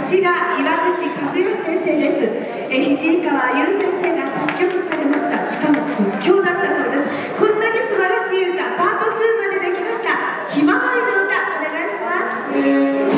詩が岩口和義先生です。土川優先生が作曲されました。しかも即興だったそうです。こんなに素晴らしい歌、パート2までできました。ひまわりの歌、お願いします。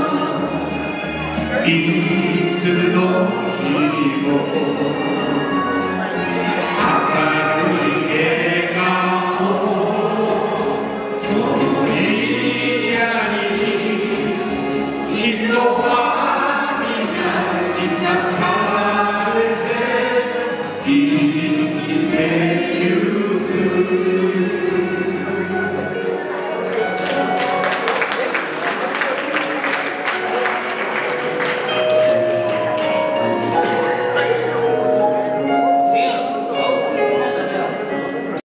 いつの日も